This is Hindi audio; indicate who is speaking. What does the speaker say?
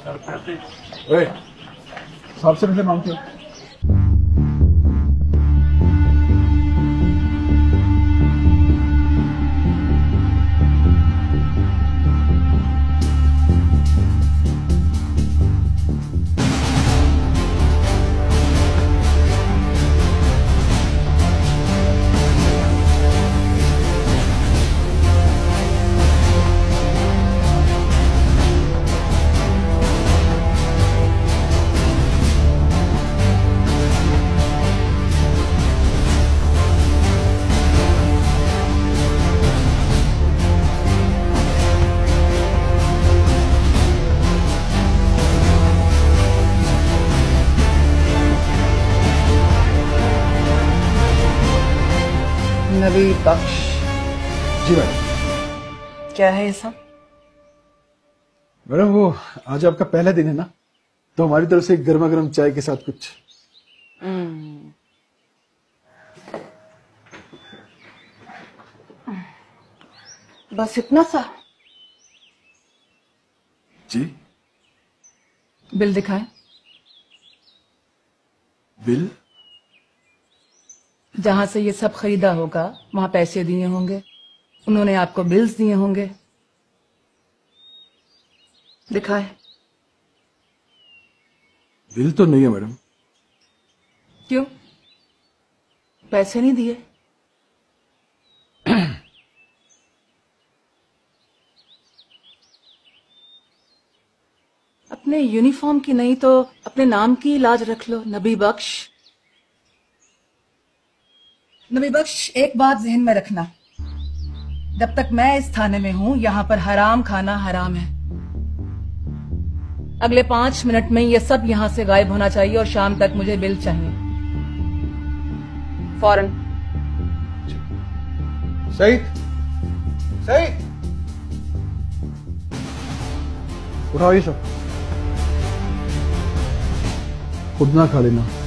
Speaker 1: ओए, साहब से पैसे मांगते हो?
Speaker 2: नबी बख्श।
Speaker 1: जी मैडम।
Speaker 2: क्या है ये सब?
Speaker 1: मैडम वो आज आपका पहला दिन है ना, तो हमारी तरफ से गर्मा गर्म चाय के साथ कुछ।
Speaker 2: बस इतना सा?
Speaker 1: जी।
Speaker 2: बिल दिखाएं।
Speaker 1: बिल?
Speaker 2: जहां से ये सब खरीदा होगा वहां पैसे दिए होंगे, उन्होंने आपको बिल्स दिए होंगे। दिखाए।
Speaker 1: बिल तो नहीं है मैडम।
Speaker 2: क्यों? पैसे नहीं दिए? अपने यूनिफॉर्म की नहीं तो अपने नाम की लाज रख लो। नबी बख्श। नबी बख्श, एक बात जहन में रखना, जब तक मैं इस थाने में हूं यहां पर हराम खाना हराम है। अगले 5 मिनट में ये सब यहां से गायब होना चाहिए और शाम तक मुझे बिल चाहिए फौरन।
Speaker 1: सईद, सईद, उठाओ ये सब। खुद ना खा लेना।